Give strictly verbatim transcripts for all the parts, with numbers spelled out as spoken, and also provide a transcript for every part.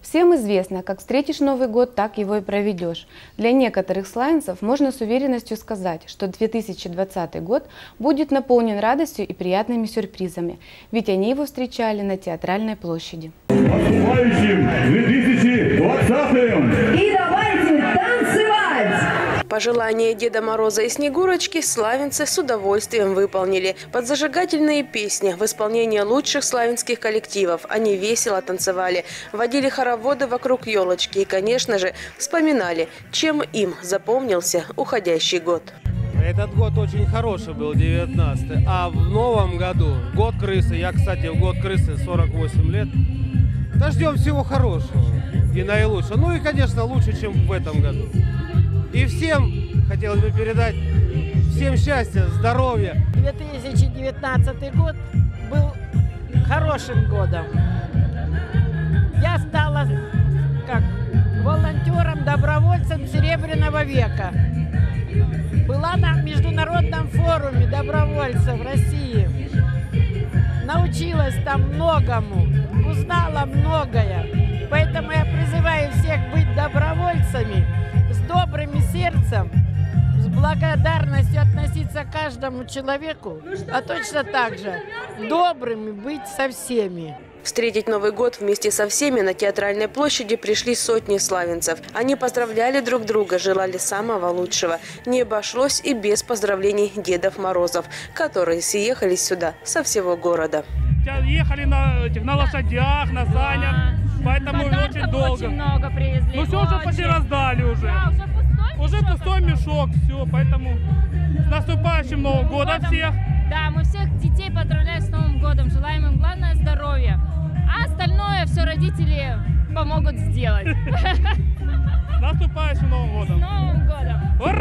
Всем известно, как встретишь Новый год, так его и проведешь. Для некоторых славянцев можно с уверенностью сказать, что две тысячи двадцатый год будет наполнен радостью и приятными сюрпризами, ведь они его встречали на Театральной площади. Наступающим две тысячи двадцатым! И давайте танцевать! Пожелания Деда Мороза и Снегурочки славянцы с удовольствием выполнили. Под зажигательные песни в исполнении лучших славянских коллективов они весело танцевали, водили хороводы вокруг елочки и, конечно же, вспоминали, чем им запомнился уходящий год. Этот год очень хороший был, девятнадцатый. А в новом году, год крысы, я, кстати, в год крысы сорок восемь лет, да ждем всего хорошего и наилучшего. Ну и, конечно, лучше, чем в этом году. И всем хотелось бы передать, всем счастья, здоровья. две тысячи девятнадцатый год был хорошим годом. Я стала как волонтером, добровольцем Серебряного века. Была на международном форуме добровольцев России. Научилась там многому, узнала многое. Поэтому я призываю всех быть добровольцами, с добрым сердцем, с благодарностью относиться к каждому человеку, а точно так же добрыми быть со всеми. Встретить Новый год вместе со всеми на Театральной площади пришли сотни славянцев. Они поздравляли друг друга, желали самого лучшего. Не обошлось и без поздравлений Дедов Морозов, которые съехались сюда со всего города. Ехали на, этих, на лошадях, на санях, да. Поэтому очень долго. Очень много привезли. Ну все очень. Уже почти раздали уже. Да, уже пустой уже мешок. Пустой мешок, все. Поэтому с наступающим Новым годом всех. Да, мы всех детей поздравляем с Новым годом. Желаем им главное здоровья. А остальное все родители помогут сделать. С наступающим Новым годом. С Новым годом.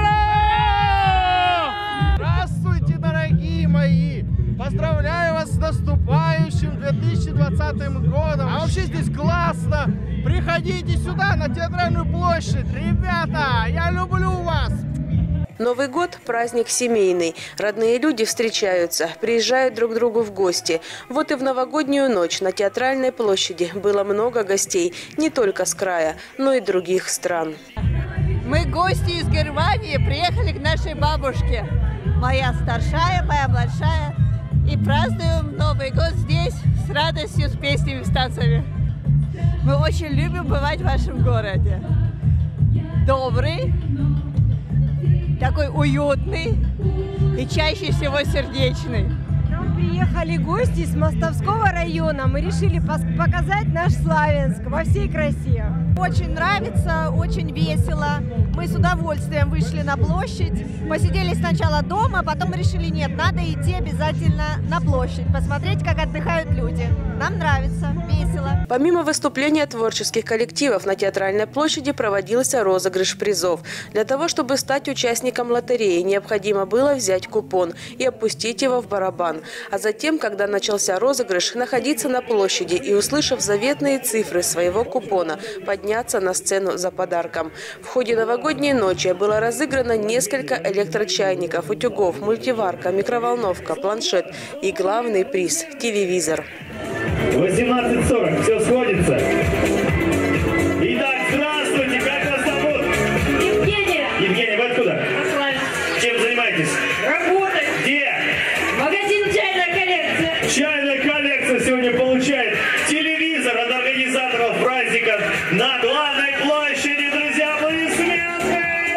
Ура! Здравствуйте, дорогие мои! Поздравляю вас с наступающим две тысячи двадцатым годом! А вообще здесь классно! Приходите сюда, на Театральную площадь! Ребята, я люблю вас! Новый год – праздник семейный. Родные люди встречаются, приезжают друг к другу в гости. Вот и в новогоднюю ночь на Театральной площади было много гостей, не только с края, но и других стран. Мы, гости из Германии, приехали к нашей бабушке. Моя старшая, моя младшая. И празднуем Новый год здесь с радостью, с песнями, с танцами. Мы очень любим бывать в вашем городе. Добрый, такой уютный и чаще всего сердечный. К нам приехали гости из Мостовского района. Мы решили показать наш Славянск во всей красе. Очень нравится, очень весело. Мы с удовольствием вышли на площадь. Посидели сначала дома, а потом решили, нет, надо идти обязательно на площадь, посмотреть, как отдыхают люди. Нам нравится, весело. Помимо выступления творческих коллективов, на Театральной площади проводился розыгрыш призов. Для того, чтобы стать участником лотереи, необходимо было взять купон и опустить его в барабан. А затем, когда начался розыгрыш, находиться на площади и, услышав заветные цифры своего купона, подняться на сцену за подарком. В ходе новогодней ночи было разыграно несколько электрочайников, утюгов, мультиварка, микроволновка, планшет и главный приз – телевизор. восемнадцать сорок. Все сходится. Итак, здравствуйте. Как вас зовут? Евгения. Евгения, вы откуда? Чем занимаетесь? Работать. Где? Магазин «Чайная коллекция». Чайная коллекция сегодня получает телевизор от организаторов праздника на главной площади. Друзья, аплодисменты!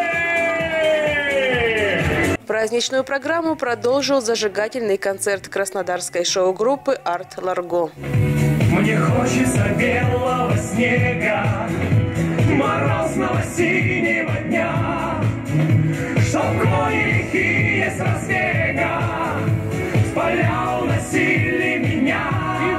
Праздничную программу продолжил зажигательный концерт краснодарской шоу-группы «Арт Ларго». Мне хочется белого снега, морозного синего дня, чтоб кони лихие с разбега в поля уносили меня.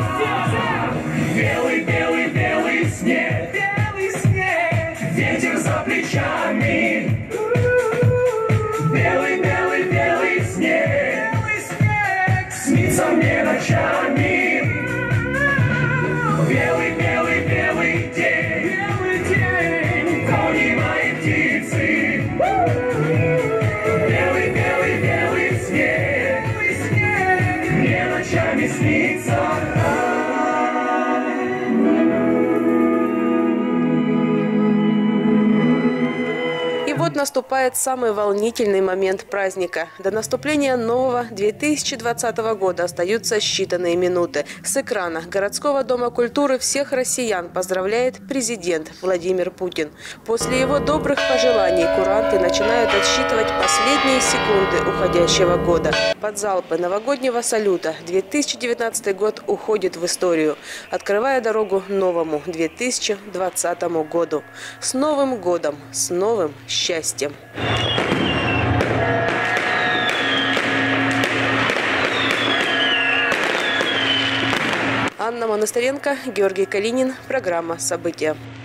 Белый, белый, белый снег, белый снег, ветер за плечами. Белый, белый, белый снег, белый снег, снится мне ночами. Белый, белый, белый день, белый день, кони мои птицы. Белый, белый. наступает самый волнительный момент праздника. До наступления нового две тысячи двадцатого года остаются считанные минуты. С экрана городского дома культуры всех россиян поздравляет президент Владимир Путин. После его добрых пожеланий куранты начинают отсчитывать последние секунды уходящего года. Под залпы новогоднего салюта две тысячи девятнадцатый год уходит в историю, открывая дорогу новому две тысячи двадцатому году. С Новым годом, с новым счастьем! Анна Монастыренко, Георгий Калинин. Программа «События».